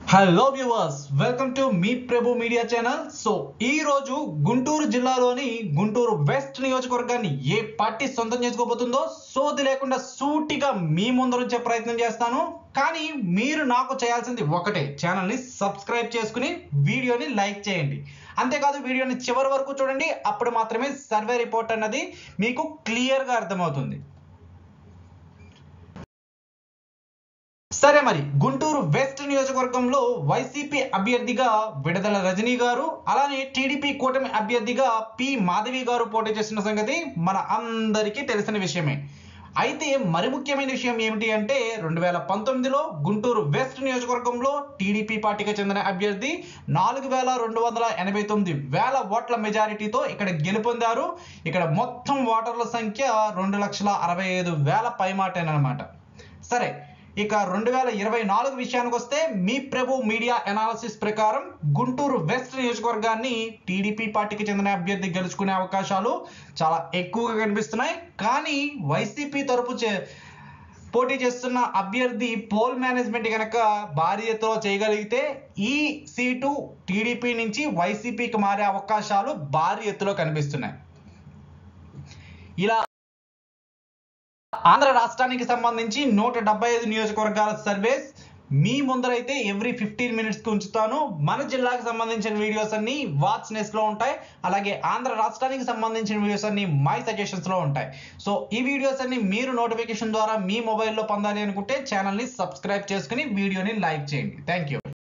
Hello viewers, welcome to మీ Prabhu media channel. So ఈ రోజు గుంటూరు జిల్లాలోని గుంటూరు వెస్ట్ నియోజకవర్గాన్ని ఏ పార్టీ సొంతం చేసుకోబోతుందో సోది లేకుండా సూటిగా మీ ముందరుంచే ప్రయత్నం చేస్తాను. కానీ మీరు నాకు చేయాల్సింది ఒకటే, ఛానల్ని సబ్స్క్రైబ్ చేసుకుని వీడియోని లైక్ చేయండి. అంతేకాదు వీడియోని చివరి వరకు చూడండి, అప్పుడు మాత్రమే సర్వే రిపోర్ట్ అన్నది మీకు క్లియర్గా అర్థమవుతుంది. సరే, మరి గుంటూరు వెస్ట్ నియోజకవర్గంలో వైసీపీ అభ్యర్థిగా విడదల రజనీ గారు, అలానే టీడీపీ కూటమి అభ్యర్థిగా పి మాధవి గారు పోటీ చేస్తున్న సంగతి మన అందరికీ తెలిసిన విషయమే. అయితే మరి ముఖ్యమైన విషయం ఏమిటి అంటే 2019లో గుంటూరు వెస్ట్ నియోజకవర్గంలో టీడీపీ పార్టీకి చెందిన అభ్యర్థి 4,289,000 ఓట్ల మెజారిటీతో ఇక్కడ గెలుపొందారు. ఇక్కడ మొత్తం ఓటర్ల సంఖ్య 2,65,000 పైమాటేనమాట. సరే, ఇక 2024 విషయానికి వస్తే మీ ప్రభు మీడియా అనాలిసిస్ ప్రకారం గుంటూరు వెస్ట్ నియోజకవర్గాన్ని టీడీపీ పార్టీకి చెందిన అభ్యర్థి గెలుచుకునే అవకాశాలు చాలా ఎక్కువగా కనిపిస్తున్నాయి. కానీ వైసీపీ తరపు పోటీ చేస్తున్న అభ్యర్థి పోల్ మేనేజ్మెంట్ కనుక భారీ ఎత్తులో చేయగలిగితే ఈ సీటు టీడీపీ నుంచి వైసీపీకి మారే అవకాశాలు భారీ ఎత్తులో కనిపిస్తున్నాయి. ఇలా ఆంధ్ర రాష్ట్రానికి సంబంధించి 175 నియోజకవర్గాల సర్వేస్ మీ ముందరైతే ఎవ్రీ 15 మినిట్స్కి ఉంచుతాను. మన జిల్లాకు సంబంధించిన వీడియోస్ అన్ని వాచ్ నెస్ట్లో ఉంటాయి. అలాగే ఆంధ్ర రాష్ట్రానికి సంబంధించిన వీడియోస్ అన్ని మై సజెషన్స్లో ఉంటాయి. సో ఈ వీడియోస్ అన్ని మీరు నోటిఫికేషన్ ద్వారా మీ మొబైల్లో పొందాలి అనుకుంటే ఛానల్ని సబ్స్క్రైబ్ చేసుకుని వీడియోని లైక్ చేయండి. Thank you.